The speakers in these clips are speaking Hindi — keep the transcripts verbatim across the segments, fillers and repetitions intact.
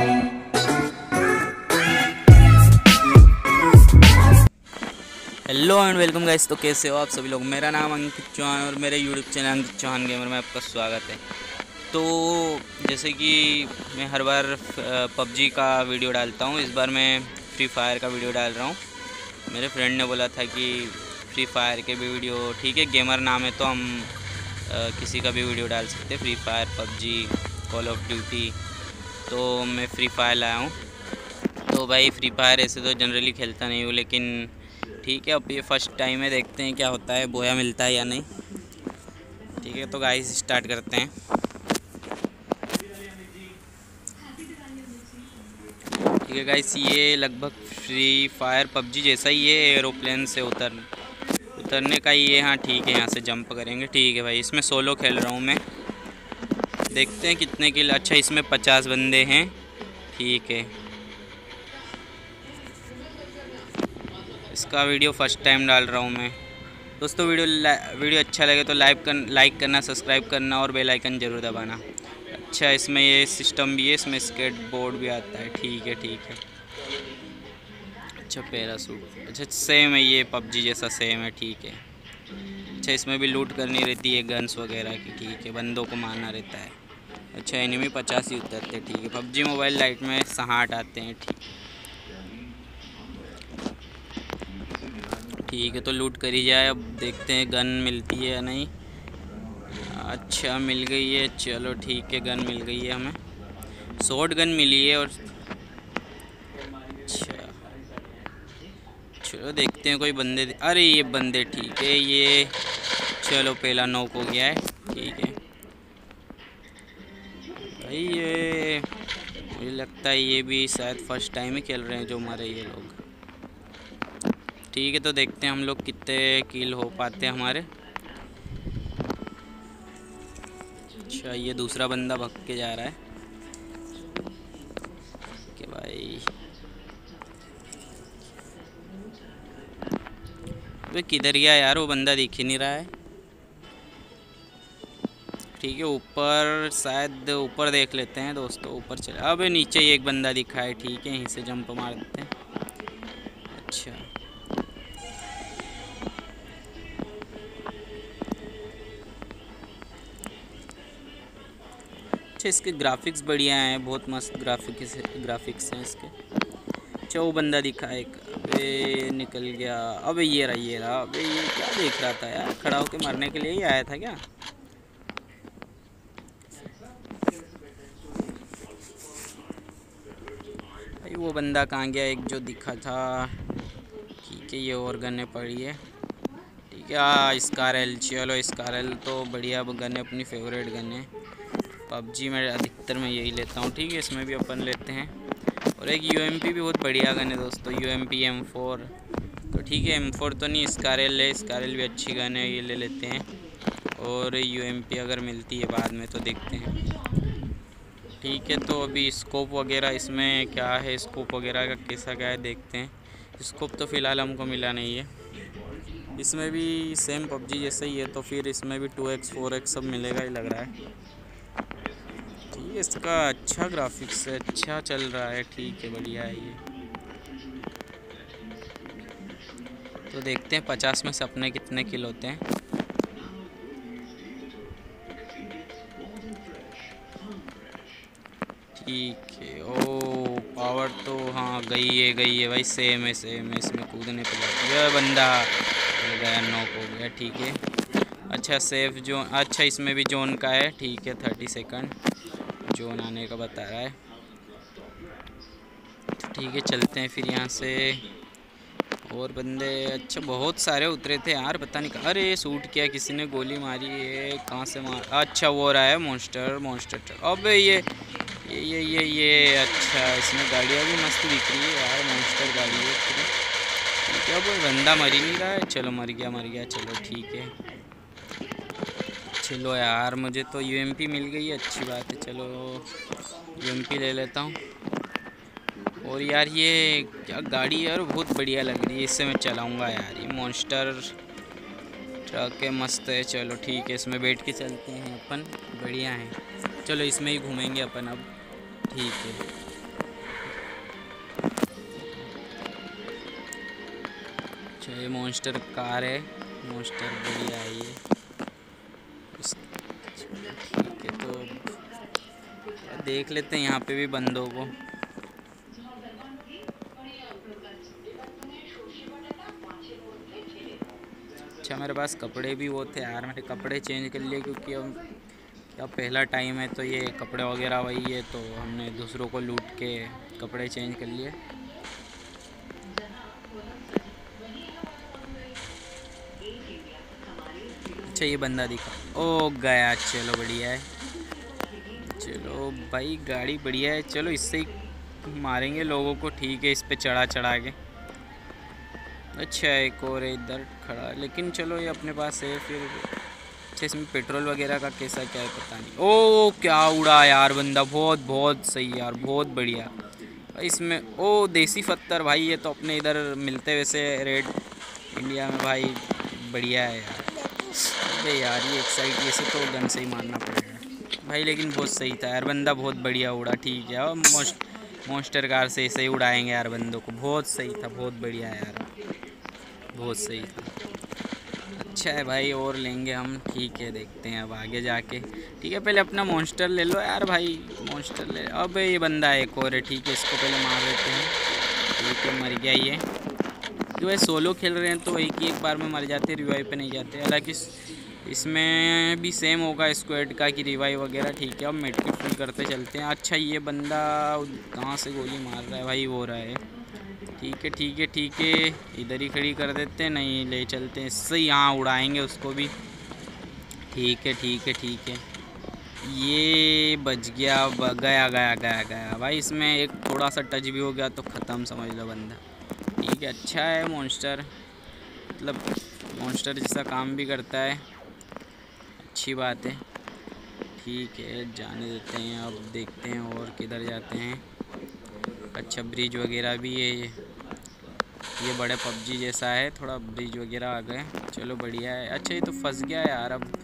Hello and welcome guys. तो कैसे हो आप सभी लोग। मेरा नाम अंकित चौहान और मेरे YouTube channel Ankit Chauhan gamer में आपका स्वागत है। तो जैसे कि मैं हर बार पबजी का वीडियो डालता हूँ, इस बार मैं फ्री फायर का वीडियो डाल रहा हूँ। मेरे फ्रेंड ने बोला था कि फ्री फायर के भी वीडियो, ठीक है गेमर नाम है तो हम आ, किसी का भी वीडियो डाल सकते हैं, free fire, PUBG, call of duty. तो मैं फ्री फायर लाया हूँ। तो भाई फ्री फायर ऐसे तो जनरली खेलता नहीं हूँ, लेकिन ठीक है अब ये फर्स्ट टाइम है, देखते हैं क्या होता है, बोया मिलता है या नहीं। ठीक है तो गाइस स्टार्ट करते हैं। ठीक है गाइस, ये लगभग फ्री फायर पबजी जैसा ही है, एरोप्लेन से उतर उतरने का ही है। हाँ ठीक है, यहाँ से जंप करेंगे। ठीक है भाई, इसमें सोलो खेल रहा हूँ मैं, देखते हैं कितने किल। अच्छा इसमें पचास बंदे हैं। ठीक है, इसका वीडियो फर्स्ट टाइम डाल रहा हूँ मैं। दोस्तों वीडियो वीडियो अच्छा लगे तो लाइक कर लाइक करना, सब्सक्राइब करना और बेल आइकन ज़रूर दबाना। अच्छा इसमें ये सिस्टम भी है, इसमें स्केट बोर्ड भी आता है। ठीक है ठीक है। अच्छा पैरासूट, अच्छा सेम है ये पबजी जैसा, सेम है। ठीक है। अच्छा इसमें भी लूट करनी रहती है गन्स वगैरह की। ठीक है, बंदों को मारना रहता है। अच्छा एनिमी पचास ही उतरते हैं। ठीक है, पबजी मोबाइल लाइट में साठ आते हैं। ठीक ठीक है, तो लूट करी जाए। अब देखते हैं गन मिलती है या नहीं। अच्छा मिल गई है, चलो ठीक है, गन मिल गई है हमें, शॉर्ट गन मिली है। और अच्छा चलो देखते हैं कोई बंदे, अरे ये बंदे, ठीक है ये, चलो पहला नॉक हो गया है। ठीक है भाई, ये मुझे लगता है ये भी शायद फर्स्ट टाइम ही खेल रहे हैं जो हमारे ये लोग। ठीक है तो देखते हैं हम लोग कितने किल हो पाते हैं हमारे। अच्छा ये दूसरा बंदा भग के जा रहा है कि भाई, वे किधर गया यार, वो बंदा दिख ही नहीं रहा है। ठीक है ऊपर, शायद ऊपर देख लेते हैं दोस्तों, ऊपर चले। अब नीचे ही एक बंदा दिखा है। ठीक है यहीं से जंप मार देते हैं। अच्छा अच्छा इसके ग्राफिक्स बढ़िया हैं, बहुत मस्त ग्राफिक्स ग्राफिक्स हैं इसके। अच्छा वो बंदा दिखा एक, अबे निकल गया। अबे ये रहा ये रहा। अबे ये क्या देख रहा था यार, खड़ा होकर मरने के लिए ही आया था क्या। भाई वो बंदा कहाँ गया, एक जो दिखा था। ठीक है ये और गने पड़ी है। ठीक है हाँ स्कारल, चलो स्कारल तो बढ़िया गन है, अपनी फेवरेट गन है। पबजी में अधिकतर मैं यही लेता हूँ। ठीक है इसमें भी अपन लेते हैं। और एक यूएमपी भी बहुत बढ़िया गन है दोस्तों, यूएमपी एम फोर। तो ठीक है एम फोर तो नहीं, स्कारल है, स्कारल भी अच्छी गन है, ये ले लेते हैं। और यूएमपी अगर मिलती है बाद में तो देखते हैं। ठीक है तो अभी स्कोप वगैरह इसमें क्या है, स्कोप वगैरह का कैसा क्या है देखते हैं। स्कोप तो फ़िलहाल हमको मिला नहीं है। इसमें भी सेम पबजी जैसा ही है, तो फिर इसमें भी टू एक्स फोर एक्स सब मिलेगा ही लग रहा है। ठीक है इसका अच्छा ग्राफिक्स है, अच्छा चल रहा है। ठीक है बढ़िया है ये। तो देखते हैं पचास में से अपने कितने किल होते हैं। ठीक है ओ पावर तो हाँ गई है गई है भाई, सेम है सेम है। इसमें कूदने पे जाती है, बंदा गया, नॉक हो गया। ठीक है अच्छा सेफ जोन, अच्छा इसमें भी जोन का है। ठीक है थर्टी सेकंड जोन आने का बता रहा है। ठीक है चलते हैं फिर यहाँ से। और बंदे अच्छा बहुत सारे उतरे थे यार, पता नहीं। अरे शूट किया किसी ने, गोली मारी है, कहाँ से मार। अच्छा वो रहा है मॉन्स्टर मॉन्स्टर। अबे ये ये ये ये ये अच्छा इसमें गाड़ियाँ भी मस्त दिख रही है यार, मॉन्स्टर गाड़ी है। ठीक है अब बंदा मर ही नहीं रहा है, चलो मर गया मर गया चलो ठीक है। चलो यार मुझे तो यूएमपी मिल गई है, अच्छी बात है। चलो यूएमपी ले लेता हूँ। और यार ये क्या गाड़ी यार, बहुत बढ़िया लग रही है, इससे मैं चलाऊँगा यार। ये मॉन्स्टर ट्रक है, मस्त है। चलो ठीक है इसमें बैठ के चलते हैं अपन, बढ़िया है। चलो इसमें ही घूमेंगे अपन अब। ठीक है ये मॉन्स्टर कार है, मॉन्स्टर बढ़िया है ये। ठीक है, तो देख लेते हैं यहाँ पे भी बंदों को। अच्छा मेरे पास कपड़े भी वो थे यार, मैंने कपड़े चेंज कर लिए क्योंकि अब अब पहला टाइम है तो ये कपड़े वगैरह वही है, तो हमने दूसरों को लूट के कपड़े चेंज कर लिए। अच्छा ये बंदा दिखा, ओ गया, चलो बढ़िया है। चलो भाई गाड़ी बढ़िया है, चलो इससे ही मारेंगे लोगों को। ठीक है, इस पे चढ़ा चढ़ा के। अच्छा एक और इधर खड़ा, लेकिन चलो ये अपने पास है फिर। अच्छा इसमें पेट्रोल वगैरह का कैसा क्या है पता नहीं। ओ क्या उड़ा यार बंदा, बहुत बहुत सही यार, बहुत बढ़िया भाई। इसमें ओ देसी पत्थर भाई, ये तो अपने इधर मिलते वैसे रेड इंडिया में भाई, बढ़िया है यार। अबे यार ये एक साइड, ये से तो गन से ही मारना पड़ेगा भाई, लेकिन बहुत सही था यार बंदा, बहुत बढ़िया उड़ा। ठीक है, और मोस्ट मॉन्स्टर कार से ऐसे ही उड़ाएंगे यार बंदों को। बहुत सही था, बहुत बढ़िया यार, बहुत सही था। अच्छा है भाई, और लेंगे हम। ठीक है, देखते हैं अब आगे जाके। ठीक है, पहले अपना मॉन्स्टर ले लो यार भाई, मॉन्स्टर ले। अब ये बंदा है एक और है, ठीक है इसको पहले मार देते हैं। ठीक है, मर गया ये। जो है सोलो खेल रहे हैं तो एक ही एक बार में मर जाते, रिवाइव पे नहीं जाते। हालांकि इसमें भी सेम होगा स्क्वाड का कि रिवाइव वगैरह। ठीक है, अब मेडकी फुल करते चलते हैं। अच्छा ये बंदा कहाँ से गोली मार रहा है भाई, वो रहा है। ठीक है ठीक है ठीक है, इधर ही खड़ी कर देते हैं, नहीं ले चलते हैं इससे, यहाँ उड़ाएंगे उसको भी। ठीक है ठीक है ठीक है, ये बच गया, गया गया गया गया भाई। इसमें एक थोड़ा सा टच भी हो गया तो ख़त्म समझ लो बंदा। ठीक है, अच्छा है मॉन्स्टर, मतलब मॉन्स्टर जैसा काम भी करता है, अच्छी बात है। ठीक है, जाने देते हैं। अब देखते हैं और किधर जाते हैं। अच्छा ब्रिज वगैरह भी है, ये बड़े पबजी जैसा है, थोड़ा ब्रिज वगैरह आ गए। चलो बढ़िया है। अच्छा ये तो फंस गया यार, अब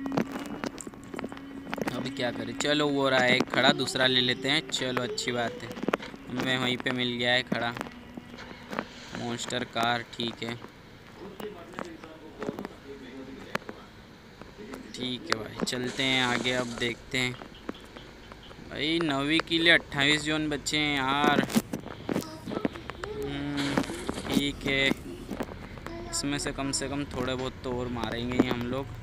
अभी क्या करें। चलो वो रहा है खड़ा, दूसरा ले लेते हैं। चलो अच्छी बात है, हमें वहीं पे मिल गया है खड़ा मॉन्स्टर कार। ठीक है ठीक है भाई, चलते हैं आगे। अब देखते हैं भाई, नौवीं के लिए अट्ठाईस जोन बच्चे हैं यार। ठीक है, इसमें से कम से कम थोड़े बहुत तो और मारेंगे ही हम लोग।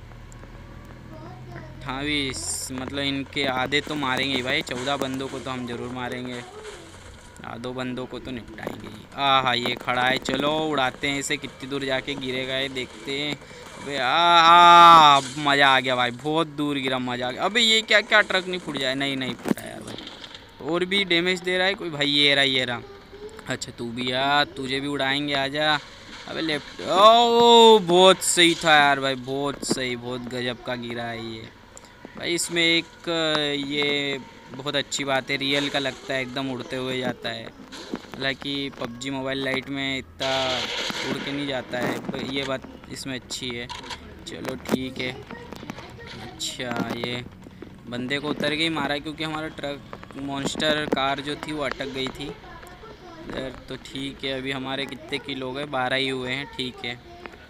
अट्ठाईस मतलब इनके आधे तो मारेंगे ही भाई, चौदह बंदों को तो हम ज़रूर मारेंगे, आधो बंदों को तो निपटाएंगे ही। आ हाँ ये खड़ा है, चलो उड़ाते हैं इसे। कितनी दूर जाके गिरेगा ये देखते हैं। अबे आ मज़ा आ गया भाई, बहुत दूर गिरा, मज़ा आ गया। अबे ये क्या क्या ट्रक नहीं फूट जाए, नहीं नहीं फूटा यार भाई। और भी डैमेज दे रहा है कोई भाई, ये रहा ये रहा। अच्छा तू भी यार, तुझे भी उड़ाएंगे, आजा। अबे लेफ्ट, ओ बहुत सही था यार भाई, बहुत सही, बहुत गजब का गिरा है ये भाई। इसमें एक ये बहुत अच्छी बात है, रियल का लगता है, एकदम उड़ते हुए जाता है। हालांकि पबजी मोबाइल लाइट में इतना उड़ के नहीं जाता है, ये बात इसमें अच्छी है। चलो ठीक है। अच्छा ये बंदे को उतर के ही मारा क्योंकि हमारा ट्रक मॉन्स्टर कार जो थी वो अटक गई थी इधर। तो ठीक है, अभी हमारे कितने किलो हो गए, बारह ही हुए हैं। ठीक है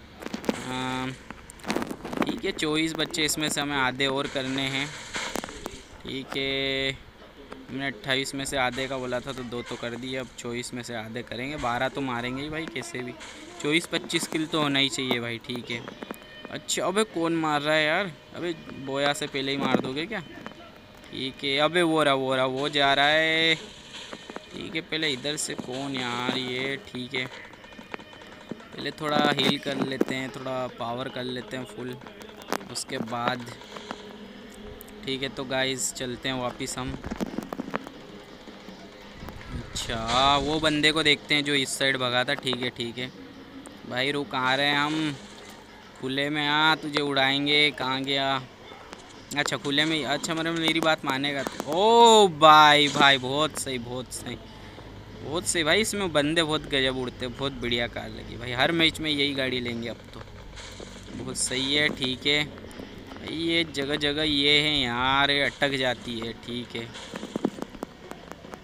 ठीक है, चौबीस बच्चे, इसमें से हमें आधे और करने हैं। ठीक है, मैंने अट्ठाईस में से आधे का बोला था तो दो तो कर दिए, अब चौबीस में से आधे करेंगे, बारह तो मारेंगे ही भाई कैसे भी। चौबीस पच्चीस किल तो होना ही चाहिए भाई। ठीक है। अच्छा अबे कौन मार रहा है यार, अबे बोया से पहले ही मार दोगे क्या। ठीक है, अबे वो रहा वो रहा वो जा रहा है। ठीक है, पहले इधर से कौन यार ये। ठीक है, पहले थोड़ा हील कर लेते हैं, थोड़ा पावर कर लेते हैं फुल, उसके बाद। ठीक है, तो गाइस चलते हैं वापस हम। अच्छा वो बंदे को देखते हैं जो इस साइड भगा था। ठीक है ठीक है भाई, रुक आ रहे हैं हम, खुले में आ, तुझे उड़ाएंगे। कहाँ गया। अच्छा खुले में, अच्छा मतलब मेरी बात मानेगा तो। ओ भाई भाई बहुत सही बहुत सही बहुत सही भाई, इसमें बंदे बहुत गजब उड़ते, बहुत बढ़िया कार लगी भाई। हर मैच में यही गाड़ी लेंगे अब तो, बहुत सही है। ठीक है भाई, ये जगह जगह ये है यार, ये अटक जाती है। ठीक है,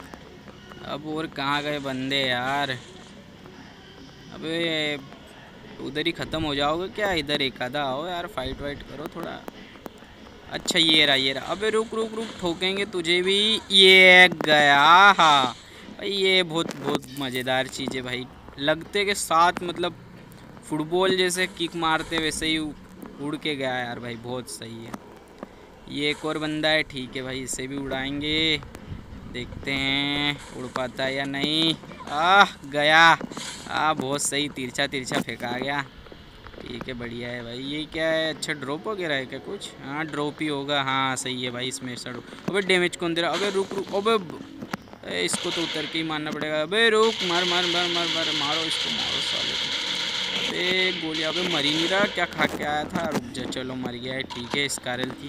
अब और कहाँ गए बंदे यार। अबे उधर ही ख़त्म हो जाओगे क्या? इधर एक आधा आओ यार, फाइट वाइट करो थोड़ा। अच्छा ये रहा ये रहा। अबे रुक रुक रुक, ठोकेंगे तुझे भी। ये गया। हाँ भाई ये बहुत बहुत मज़ेदार चीज़ है भाई। लगते के साथ मतलब फुटबॉल जैसे किक मारते वैसे ही उड़ के गया यार भाई, बहुत सही है। ये एक और बंदा है, ठीक है भाई, इसे भी उड़ाएंगे, देखते हैं उड़ पाता है या नहीं। आह गया। आ बहुत सही, तिरछा तिरछा फेंका गया। ठीक है बढ़िया है भाई। ये क्या है? अच्छा ड्रॉप वगैरह है क्या कुछ? हाँ ड्रॉप ही होगा। हाँ सही है भाई, इसमें सर। अबे डैमेज कौन दे रहा? अबे रुक रुक, अबे ए, इसको तो उतर के ही मारना पड़ेगा। अबे रुक, मार मार मार मार मार मारो इसको, मारो साले को। अबे गोली, अबे मर ही नहीं रहा, क्या खा के आया था? रुक जा, चलो मर गया है, ठीक है। स्कारल की,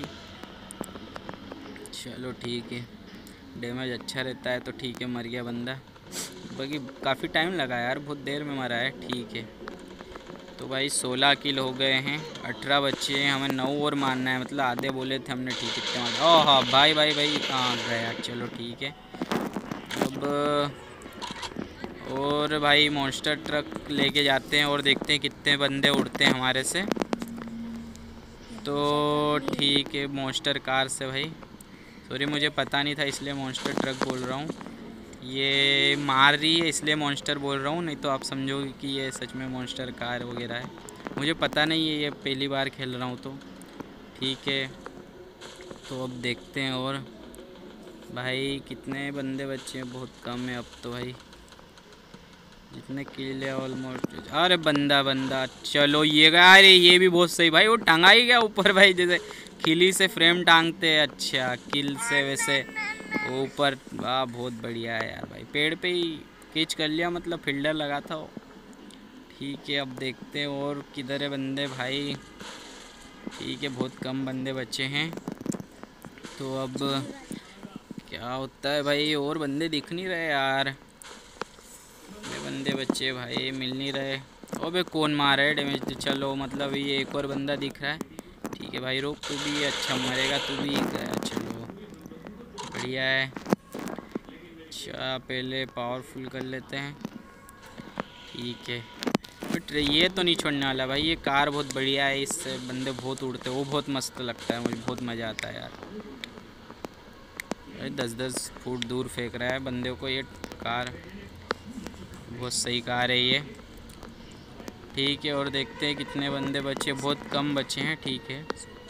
चलो ठीक है, डैमेज अच्छा रहता है तो ठीक है, मर गया बंदा। बाकी काफ़ी टाइम लगा यार, बहुत देर में मरा है, ठीक है। तो भाई सोलह किल हो गए हैं, अठारह बच्चे हैं, हमें नौ और मारना है, मतलब आधे बोले थे हमने, ठीक है। इतने ओह हाँ भाई भाई भाई, हाँ गया, चलो ठीक है। अब और भाई मॉन्स्टर ट्रक लेके जाते हैं और देखते हैं कितने बंदे उड़ते हैं हमारे से। तो ठीक है, मॉन्स्टर कार से भाई, सॉरी मुझे पता नहीं था इसलिए मॉन्स्टर ट्रक बोल रहा हूँ। ये मार रही है इसलिए मॉन्स्टर बोल रहा हूँ, नहीं तो आप समझोगे कि ये सच में मॉन्स्टर कार वगैरह है। मुझे पता नहीं है, ये पहली बार खेल रहा हूँ तो ठीक है। तो अब देखते हैं। और भाई कितने बंदे बच्चे हैं? बहुत कम है अब तो भाई, जितने किल है ऑलमोस्ट। अरे बंदा बंदा, चलो ये गया। अरे ये भी बहुत सही भाई, वो टंगा ही गया ऊपर भाई, जैसे खिली से फ्रेम टांगते हैं। अच्छा किल से वैसे ऊपर, वाह बहुत बढ़िया है यार भाई, पेड़ पे ही कैच कर लिया, मतलब फील्डर लगा था वो। ठीक है अब देखते हैं और किधर है बंदे भाई। ठीक है बहुत कम बंदे बचे हैं, तो अब क्या होता है भाई? और बंदे दिख नहीं रहे यार, बंदे बच्चे भाई मिल नहीं रहे। अबे कौन मार है डैमेज? चलो मतलब ये एक और बंदा दिख रहा है, ठीक है भाई रुक, तू भी अच्छा मरेगा, तू भी गया, चलो बढ़िया है। अच्छा पहले पावरफुल कर लेते हैं, ठीक है। बट ये तो नहीं छोड़ने वाला भाई, ये कार बहुत बढ़िया है, इससे बंदे बहुत उड़ते हैं, वो बहुत मस्त लगता है, मुझे बहुत मज़ा आता है यार। भाई दस दस फुट दूर फेंक रहा है बंदे को ये कार, बहुत सही कार है ये, ठीक है। और देखते हैं कितने बंदे बचे, बहुत कम बचे हैं, ठीक है।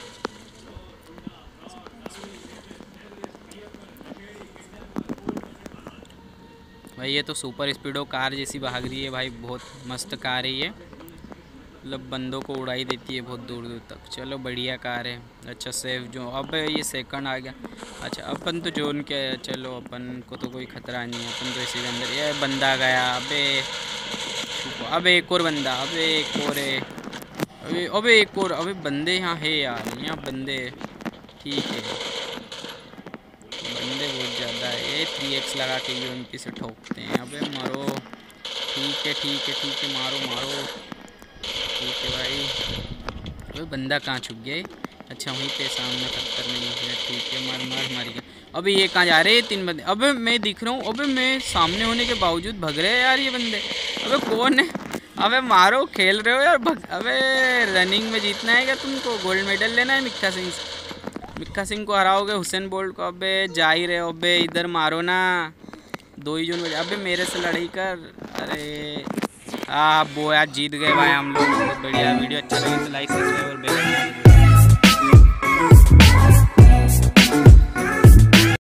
भाई ये तो सुपर स्पीडो कार जैसी भाग रही है भाई, बहुत मस्त कार है ये, मतलब बंदों को उड़ाई देती है बहुत दूर दूर तक। चलो बढ़िया कार है। अच्छा सेफ जो, अब ये सेकंड आ गया। अच्छा अपन तो जोन के, चलो अपन को तो कोई खतरा नहीं है, अपन तो इसी के अंदर। ये बंदा गया, अबे अबे एक और बंदा, अबे एक और है, अबे अबे एक और, अबे बंदे यहाँ है यार, यहाँ बंदे, ठीक है बंदे बहुत ज़्यादा है। ये थ्री एक्स लगा के जो उनकी से ठोकते हैं। अबे मारो, ठीक है ठीक है ठीक है, मारो मारो, ठीक है भाई। अबे बंदा कहाँ छुप गया? अच्छा वहीं पे सामने पत्थर में दिख रहा है, ठीक है, मार मार मार गया। अबे ये कहाँ जा रहे हैं तीन बंदे? अबे मैं दिख रहा हूँ, अबे मैं सामने होने के बावजूद भग रहे हैं यार ये बंदे। अबे कौन है? अबे मारो, खेल रहे हो यार, भग। अबे रनिंग में जीतना है क्या तुमको? गोल्ड मेडल लेना है मिक्का सिंह से? मिक्का सिंह को हराओगे, हुसैन बोल्ट को? अबे जा ही रहे हो, अबे इधर मारो ना, दो ही जोन में। अबे मेरे से लड़ाई कर, अरे हाँ वो यार जीत गए भाई हम लोग, बहुत बढ़िया। वीडियो अच्छा लगे तो लाइक सब्सक्राइब और बेल